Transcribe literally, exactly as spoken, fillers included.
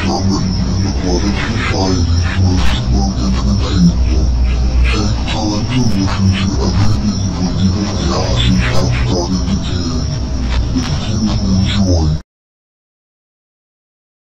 from an aquatic society's most well-documented people. Take time to listen to every individual